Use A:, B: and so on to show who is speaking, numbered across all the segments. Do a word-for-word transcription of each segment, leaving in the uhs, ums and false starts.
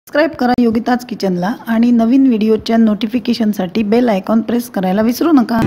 A: Subscribe करा योगिताज किचनला आणि नवीन व्हिडिओच्या नोटिफिकेशनसाठी बेल आयकॉन प्रेस करायला विसरू नका।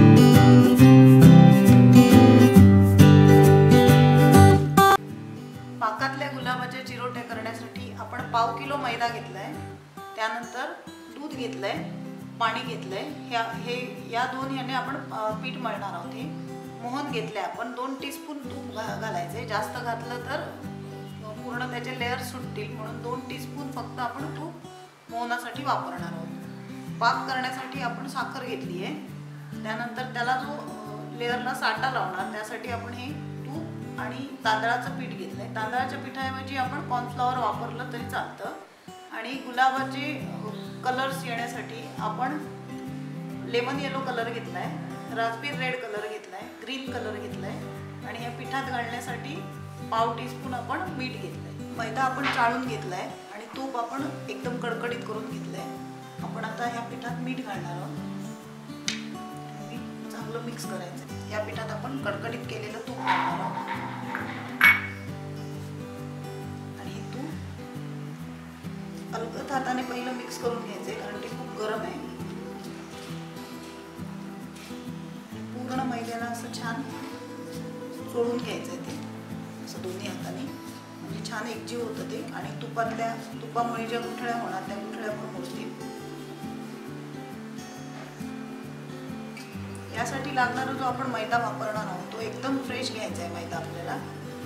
A: पाकातल्या गुलाबाचे चिरोटे करण्यासाठी आपण पाव किलो मैदा घेतलाय, त्यानंतर दूध घेतलंय, पाणी घेतलंय। ह्या हे या दोन याने आपण पीठ मळणार आहोत। हे मोहन घेतले आपण दोन टीस्पून तूप घालायचे, जास्त घातलं तर पूर्ण त्याचे लेयर सुटतील म्हणून दोन टीस्पून फक्त आपण तूप मोहनासाठी वापरणार आहोत। पाक करण्यासाठी आपण साखर घेतली आहे, त्यानंतर त्याला जो लेयरला साठा लावणार त्यासाठी आपण हे तूप आणि तांदळाचं पीठ घेतलंय। तांदळाच्या पिठाऐवजी आपण कॉर्नफ्लॉवर वापरलं तरी चालतं। आणि गुलाबाचे कलर्स येण्यासाठी आपण लेमन येलो कलर घेतलाय, रास्पबेरी रेड कलर घेतलाय, ग्रीन कलर घेतलाय आणि या पिठात घालण्यासाठी पाव टीस्पून आपण मीठ घेतलंय। मैदा आपण चाळून घेतलाय आणि तूप आपण एकदम कडकडीत करून घेतलंय। आपण आता ह्या पिठात मीठ घालणार आहोत, चांगलं मिक्स करायचं। या पिठात आपण कडकडीत केलेलं तूप घालणार आहोत आणि तूप अलगद हाताने पहिलं मिक्स करून घ्यायचंय कारण ते खूप गरम आहे। पूर्ण मैद्याला असं छान चोळून घ्यायचंय ते असं दोन्ही हाताने, म्हणजे छान एकजीव होतं ते आणि तुपातल्या तुपामुळे ज्या गुठळ्या होणार त्या गुठळ्या पण मोडतील। यासाठी लागणारा जो आपण मैदा वापरणार आहोत तो एकदम फ्रेश घ्यायचा आहे मैदा आपल्याला,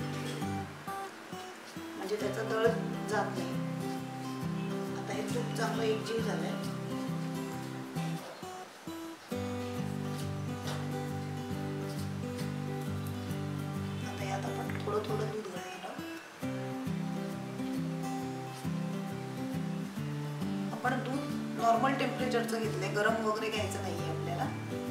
A: म्हणजे त्याचा दळ जात नाही। आता हे तूप चांगलं एकजीव झालंय। आता यात आपण थोडं थोडं दूध घालणार आहोत। आपण दूध नॉर्मल टेम्परेचरचं घेतलंय, गरम वगैरे घ्यायचं नाहीये आपल्याला।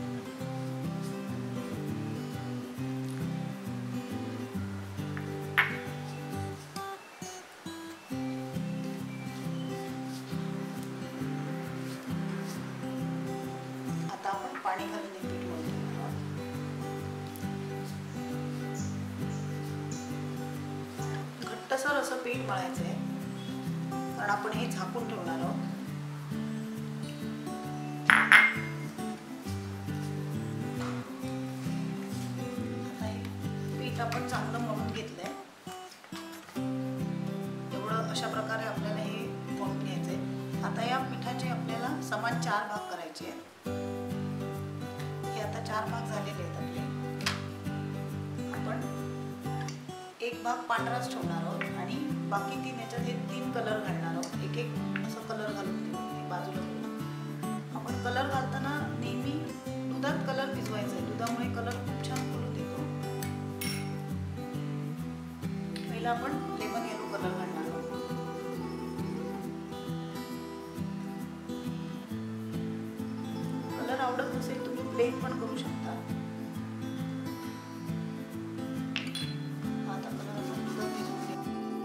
A: आता आपण पाणी घालून हे पीठ मळून घेणार आहोत। घट्टसर असं पीठ मळायचंय कारण आपण हे झाकून ठेवणार आहोत। पीठ आपण चांगलं मळून घेतलंय, एवढं अशा प्रकारे आपल्याला हे मळून घ्यायचंय। आता या पिठाचे आपल्याला समान चार भाग करायचे आहेत। हे आता चार भाग झालेले आहेत आपले। आपण एक भाग पांढराच ठेवणार आहोत आणि बाकी तीन याच्यात हे तीन कलर घालणार आहोत। एक एक असं कलर घालून घेऊ बाजूला। आपण कलर घालताना नेहमी दुधात कलर भिजवायचा आहे, दुधामुळे कलर खूप छान फुलून येतो। पहिला आपण लेमन येलो कलर घालणार आहोत। कलर आवडत नसेल तुम्ही प्लेन पण करू शकता। आता कलर आपण दुधात भिजवून घेऊ।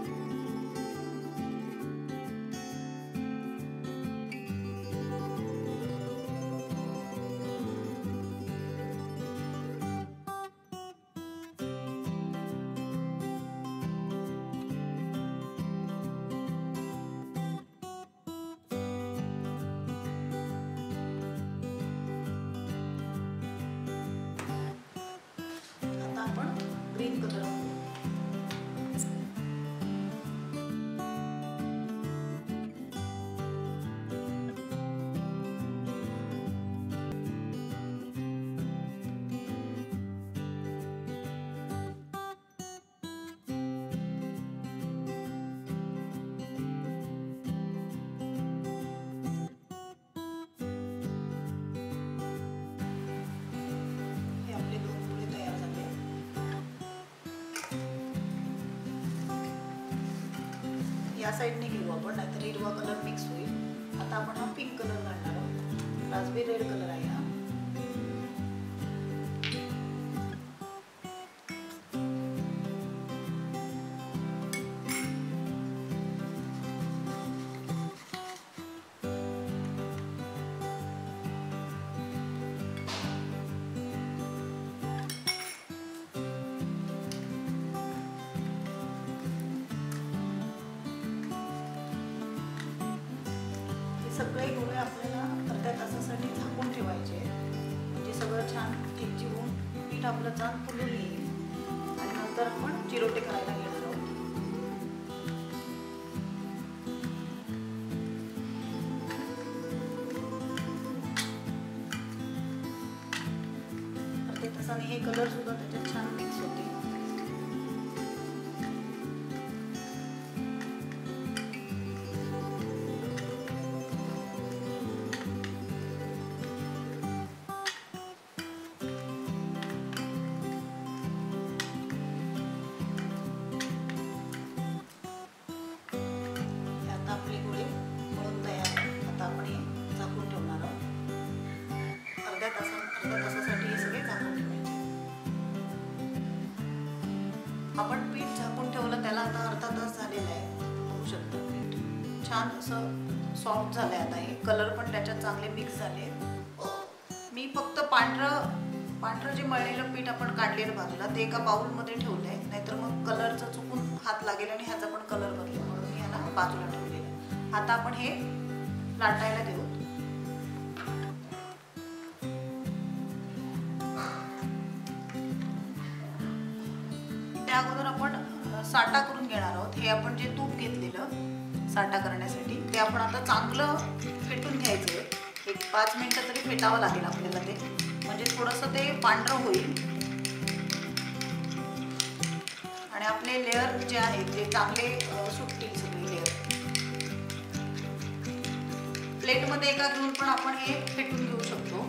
A: आपण ग्रीन कलर या साइडने घेऊ आपण, नाहीतर हिरवा कलर मिक्स होईल। आता आपण हा पिंक कलर घालणार आहोत, रास्पबेरी रेड कलर आहे हा। सगळे गोळे आपल्याला अर्ध्या तासासाठी झाकून ठेवायचे, म्हणजे सगळं छान एकजीव होऊन पीठ आपलं छान फुलून येईल आणि नंतर आपण चिरोटे करायला घेणार आहोत. अर्ध्या तासाने हे कलर सुद्धा त्याच्यात छान मिक्स होते. आपण पीठ झाकून ठेवलं, त्याला आता अर्धा तास झालेला आहे. होऊ शकतं पीठ छान असं सॉफ्ट झालंय. आता हे कलर पण त्याच्यात चांगले मिक्स झाले. मी फक्त पांढरं पांढरं जे मळलेलं पीठ आपण काढलेलं बाजूला ते एका बाउलमध्ये ठेवलंय, नाहीतर मग कलरचा चुकून हात लागेल आणि ह्याचा पण कलर बदलेल, म्हणून मी ह्याला बाजूला ठेवलेलं. आता आपण हे लाटायला देऊ. त्या अगोदर आपण साठा करून घेणार आहोत. हे आपण जे तूप घेतलेलं साठा करण्यासाठी ते आपण आता चांगलं फेटून घ्यायचं आहे. एक पाच मिनिटं तरी फेटावं लागेल आपल्याला ते, म्हणजे थोडंसं ते पांढरं होईल आणि आपले लेअर जे आहेत ते चांगले सुटतील सगळे लेअर. प्लेटमध्ये एका घेऊन पण आपण हे फेटून घेऊ शकतो.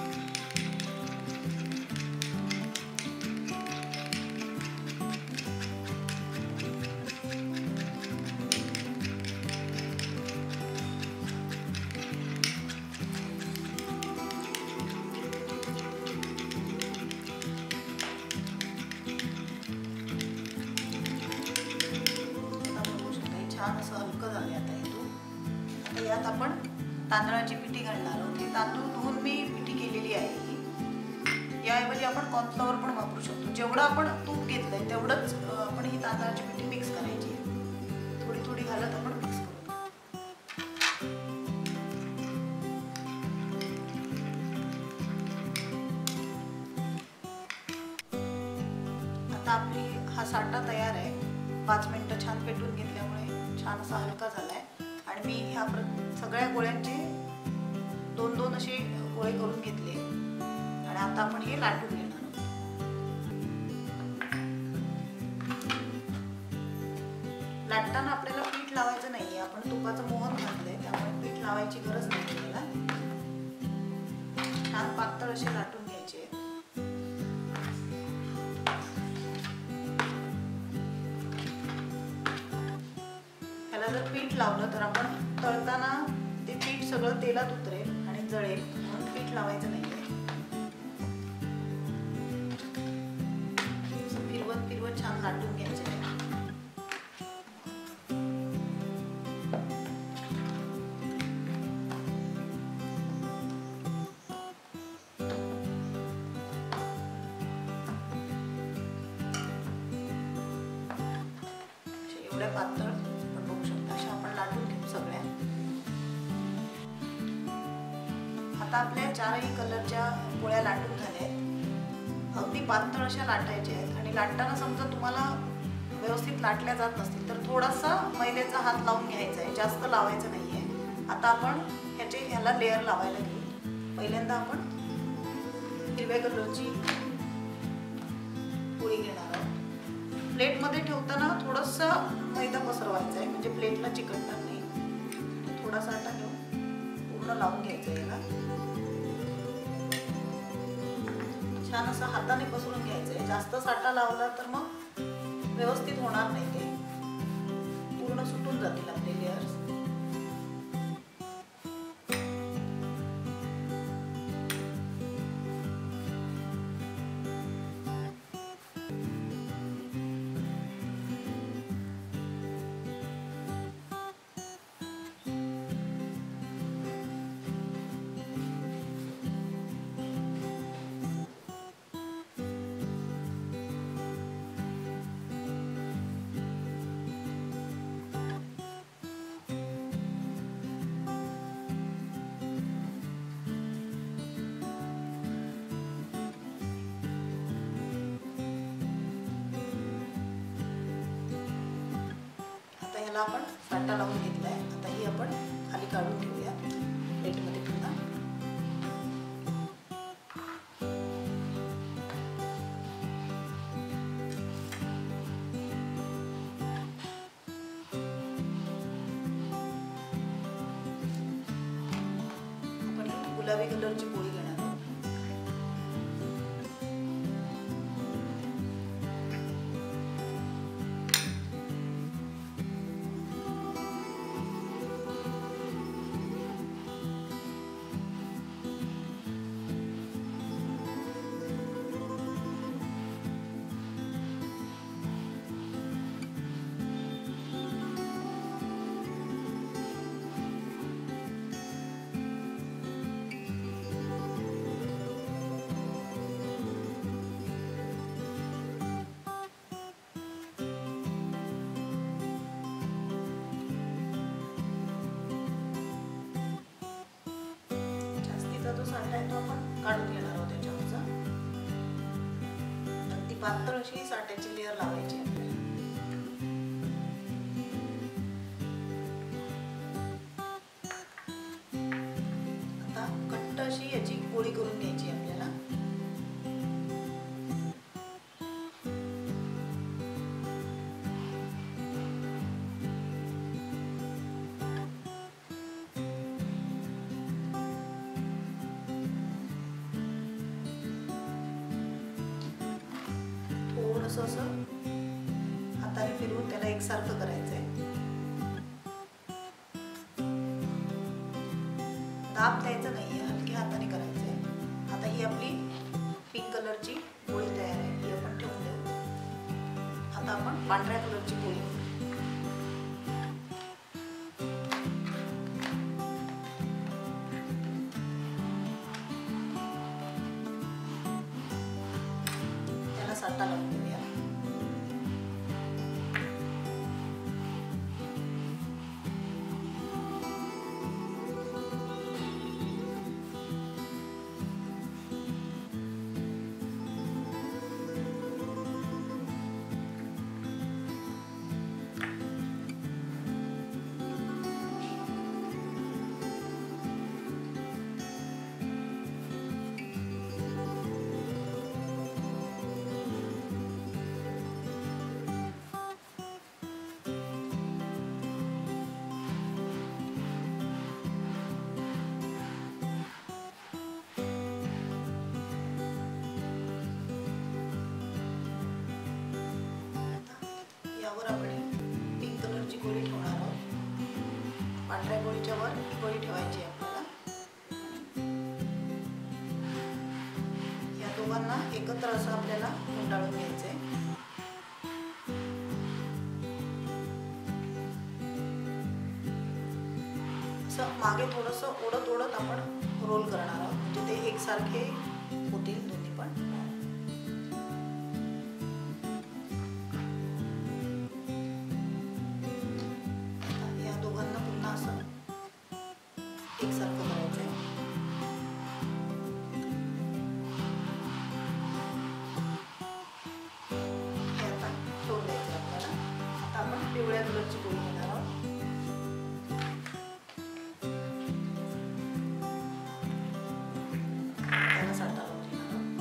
A: छान असं हलकं झाले आता हे तूप. आता यात आपण तांदळाची पिठी घालणार आहोत. हे तांदूळ धुवून मी पिठी केलेली आहे ही. याऐवजी आपण कॉर्नफ्लॉवर पण वापरू शकतो. जेवढं आपण तूप घेतलंय तेवढंच आपण ही तांदळाची पिठी मिक्स करायची. थोडी थोडी घालत आपण मिक्स करू. आता आपली हा साठा तयार आहे. पाच मिनिटं छान पेटून घेतल्यामुळे छान असा हलका झालाय. आणि मी ह्या सगळ्या गोळ्यांचे दोन दोन असे गोळे करून घेतले आणि आता आपण हे लाटून घेणार आहोत. लाटताना आपल्याला पीठ लावायचं नाहीये, आपण तुपाचं मोहन घातलंय त्यामुळे पीठ लावायची गरज नाही आपल्याला. छान पातळ असे लाटून घ्यायचे. जर पीठ लावलं तर आपण तळताना ते पीठ सगळं तेलात उतरेल आणि जळेल, म्हणून पीठ लावायचं नाहीये. फिरवत फिरवत छान लाटून घ्यायचं आहे. एवढ्या पातळ सगळ्या. आता आपल्या चारही कलरच्या पोळ्या लाटून झाल्या आहेत. अगदी पातळ अशा लाटायच्या आहेत आणि लाटताना समजा तुम्हाला व्यवस्थित लाटल्या जात नसतील तर थोडासा मैद्याचा हात लावून घ्यायचा आहे, जास्त लावायचं नाहीये. आता आपण ह्याचे ह्याला लेअर लावायला घेऊ. पहिल्यांदा आपण हिरव्या कलरची पोळी घेणार आहोत. प्लेटमध्ये ठेवताना थोडंसं मैदा पसरवायचा आहे, म्हणजे प्लेटला चिकटणार नाही. थोडासा आटा घेऊन पूर्ण लावून घ्यायचं याला. छान असं हाताने पसरून घ्यायचं आहे. जास्त साठा लावला तर मग व्यवस्थित होणार नाही, ते पूर्ण सुटून जातील आपले लेयर्स. ह्याला आपण साठा लावून घेतला आहे. आता ही आपण खाली काढून ठेवूया प्लेटमध्ये पुन्हा. आपण गुलाबी कलरची पोळी घेणार आहोत. जो साठा आहे तो आपण काढून घेणार आहोत त्याच्यावरचा. अगदी पातळ अशी साठ्याची लेअर लावायची आपल्याला. आता घट्ट अशी याची पोळी करून घ्यायची आपल्याला. थोडंसं असं हाताने फिरवून त्याला एकसारखं करायचंय. दाब द्यायचं नाहीये, हलक्या हाताने करायचंय. आता ही आपली पिंक कलरची पोळी तयार आहे, ही आपण ठेवून देऊ. आता आपण पांढऱ्या कलरची पोळी करू. त्याला साठा लावून देऊया. यावर आपण पिंक कलरची गोळी ठेवणार आहोत. पांढऱ्या गोळीच्या वर ही गोळी ठेवायची आपल्याला. या दोघांना एकत्र असं आपल्याला गुंडाळून घ्यायचंय. असं मागे थोडंसं ओढत ओढत आपण रोल करणार आहोत, म्हणजे ते एकसारखे होतील दोन्ही पण. एकसारखं करायचंय. हे आता ठेवून द्यायचं आपल्याला. आता आपण पिवळ्या कलरची पोळी घेणार आहोत. त्याला साठा लावून घेणार आहोत.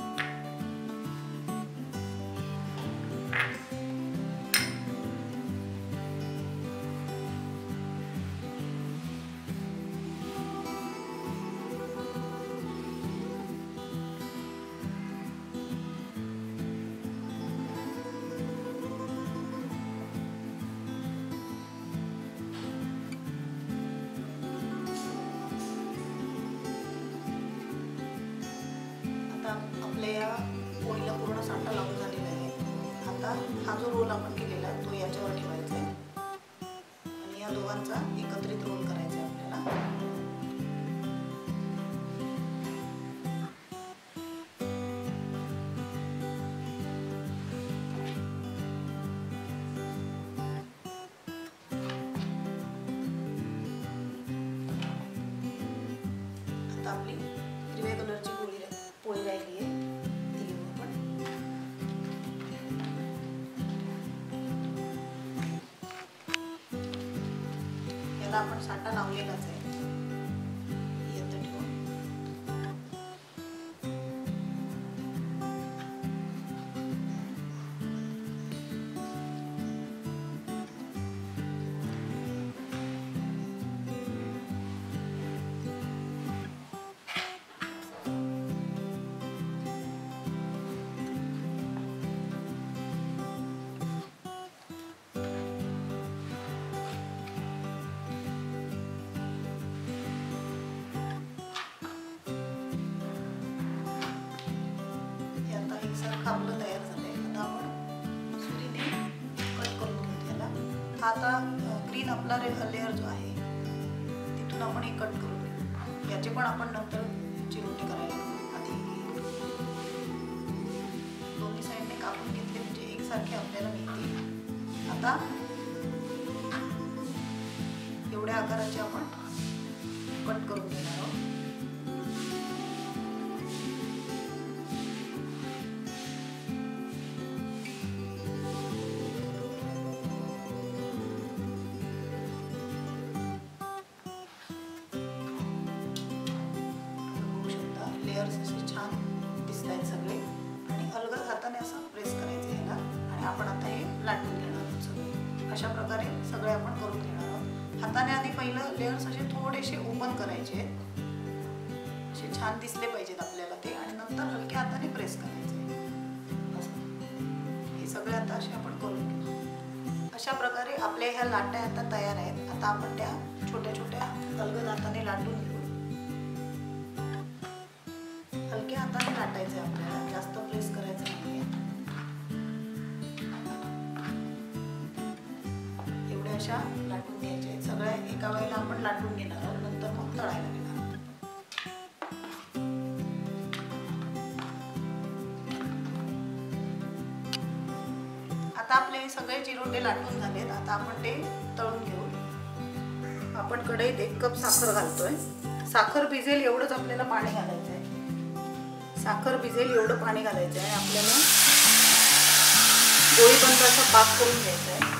A: आपल्या या पोळीला पूर्ण साठा लावून झालेला आहे. आता हा जो रोल आपण केलेला आहे तो याच्यावर ठेवायचा आहे आणि या दोघांचा एकत्रित रोल करायचा आहे आपल्याला. आता आपली हिरव्या कलरची पोळी पोळी राहिली आहे. याला आपण साठा लावलेलाच आहे. येतं ठेवून आपलं तयार झालंय. आता आपण सुरीने कट करून घेऊ त्याला. आता ग्रीन आपला लेअर जो आहे तिथून आपण हे कट करून घेऊ. याचे पण आपण नंतर चिरोटे करायला घेऊ. आधी दोन्ही साईडने कापून घेतले म्हणजे एकसारखे आपल्याला मिळतील. आता एवढ्या आकाराचे आपण कट करून घेणार आहोत. लेयर्स असे छान दिसत आहेत सगळे आणि अलगद हाताने असं प्रेस करायचं याला आणि आपण आता हे लाटून घेणार आहोत सगळे. अशा प्रकारे सगळे आपण करून घेणार आहोत. हाताने आधी पहिलं लेयर्स असे थोडेसे ओपन करायचे आहेत, असे छान दिसले पाहिजेत आपल्याला ते, आणि नंतर हलक्या हाताने प्रेस करायचे असं. हे सगळे आता असे आपण करून घेऊ. अशा प्रकारे आपल्या ह्या लाट्या आता तयार आहेत. आता आपण त्या छोट्या छोट्या अलगद हाताने लाटून घेऊ. हलक्या हाताने लाटायचे आपल्याला, जास्त प्रेस करायचं नाहीये. एवढ्या अशा लाटून घ्यायच्या. सगळ्या एका वेळेला आपण लाटून घेणार आहोत, नंतर मग तळायला घेणार आहोत. आता आपले हे सगळे चिरोटे लाटून झालेत. आता आपण ते तळून घेऊ. आपण कढईत एक कप साखर घालतोय. साखर भिजेल एवढंच आपल्याला पाणी घालायचं आहे. साखर भिजेल एवढं पाणी घालायचं आहे. आपल्याला गोळीबंद असा पाक करून घ्यायचा आहे.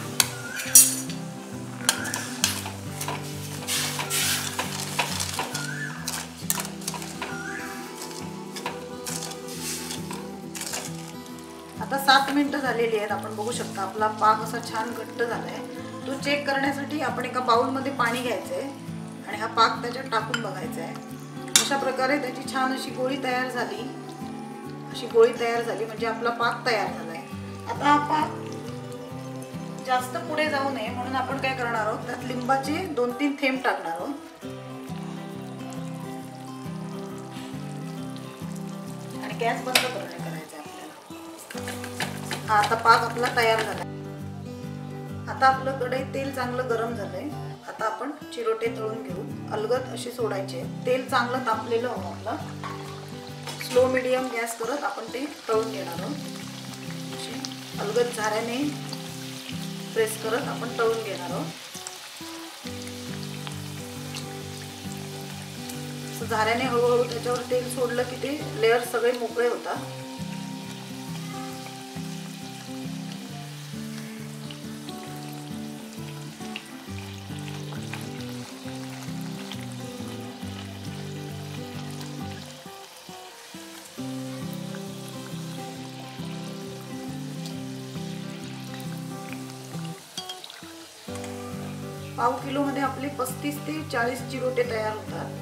A: आता सात मिनिटं झालेली आहेत. आपण बघू शकता आपला पाक असा छान घट्ट झालाय. तो चेक करण्यासाठी आपण एका बाउलमध्ये पाणी घ्यायचं आहे आणि हा पाक त्याच्यात टाकून बघायचा आहे. अशा प्रकारे त्याची छान अशी गोळी तयार झाली. अशी गोळी तयार झाली म्हणजे आपला पाक तयार झालाय. आता हा पाक जास्त पुढे जाऊ नये म्हणून आपण काय करणार आहोत, त्यात लिंबाचे दोन तीन थेंब टाकणार आहोत आणि गॅस बंद करणे करायचं आपल्याला. हा आता पाक आपला तयार झाला. आता आपलं कढईत तेल चांगलं गरम झालंय. आता आपण चिरोटे तळून घेऊ. अलगद असे सोडायचे. तेल चांगलं तापलेलं हवं आपलं. स्लो मीडियम गॅस करत आपण ते तळून घेणार आहोत. असे अलगद झाऱ्याने प्रेस करत आपण तळून घेणार आहोत. झाऱ्याने हळूहळू त्याच्यावर तेल सोडलं की ते लेयर सगळे मोकळे होतात. पाव किलो मध्ये आपले पस्तीस ते चाळीस चिरोटे तयार होतात.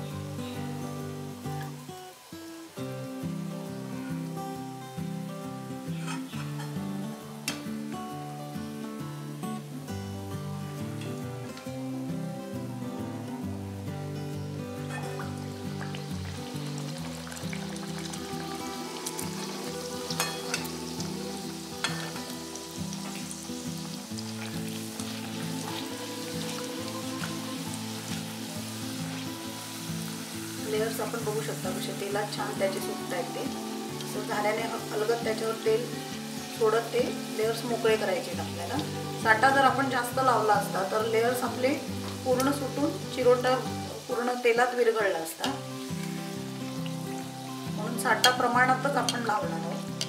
A: लेयर्स आपण बघू शकता कसे तेलात छान त्याचे सुटत आहेत. ते असं झाल्याने अलगद त्याच्यावर तेल सोडत ते लेयर्स मोकळे करायचे आपल्याला. साठा जर आपण जास्त लावला असता तर लेयर्स आपले पूर्ण सुटून चिरोटा पूर्ण तेलात विरघळला असता. म्हणून साठा प्रमाणातच आपण लावणार आहोत.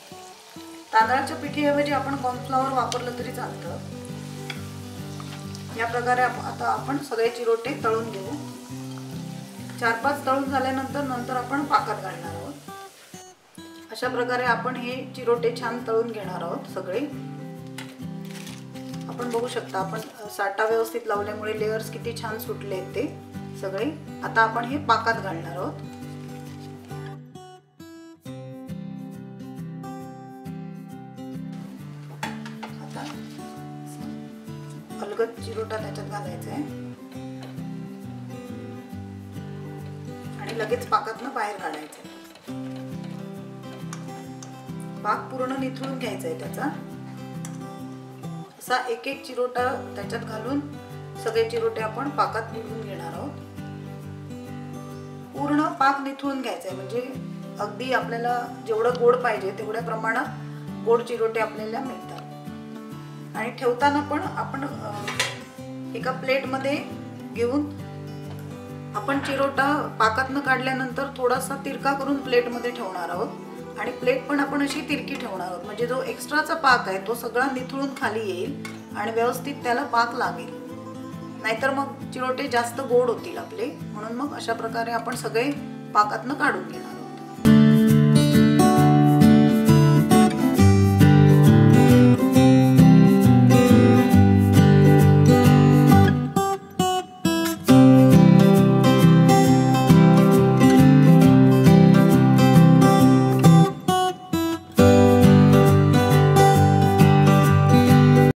A: तांदळाच्या पिठीऐवजी आपण कॉर्नफ्लॉवर वापरलं तरी चालतं. या प्रकारे आता आपण सगळे चिरोटे तळून घेऊ। चार पाच तळून झाल्यानंतर नंतर आपण पाकात घालणार आहोत। अशा प्रकारे आपण हे चिरोटे छान तळून घेणार आहोत सगळे। आपण बघू शकता आपण साठा व्यवस्थित लावल्यामुळे लेयर्स किती छान सुटले आहेत ते सगळे। आता आपण हे पाकात घालणार आहोत। आता अलगद चिरोटा त्याच्यात घालायचा आहे आणि लगेच पाकातनं बाहेर काढायचं आहे। पाक पूर्ण निथळून घ्यायचा आहे त्याचा। असा एक एक चिरोटा त्याच्यात घालून सगळे चिरोटे आपण पाकात बुडवून घेणार आहोत। पूर्ण पाक निथळून घ्यायचा आहे म्हणजे अगदी आपल्याला जेवढं गोड पाहिजे तेवढ्या प्रमाणात गोड चिरोटे आपल्याला मिळतात। आणि ठेवताना पण आपण एका प्लेटमध्ये घेऊन आपण चिरोटा पाकातनं काढल्यानंतर थोडासा तिरका करून प्लेटमध्ये ठेवणार आहोत आणि प्लेट पण आपण अशी तिरकी ठेवणार आहोत म्हणजे जो एक्स्ट्राचा पाक आहे तो सगळा निथळून खाली येईल आणि व्यवस्थित त्याला पाक लागेल। नाहीतर मग चिरोटे जास्त गोड होतील आपले, म्हणून मग अशा प्रकारे आपण सगळे पाकातनं काढून घेऊ।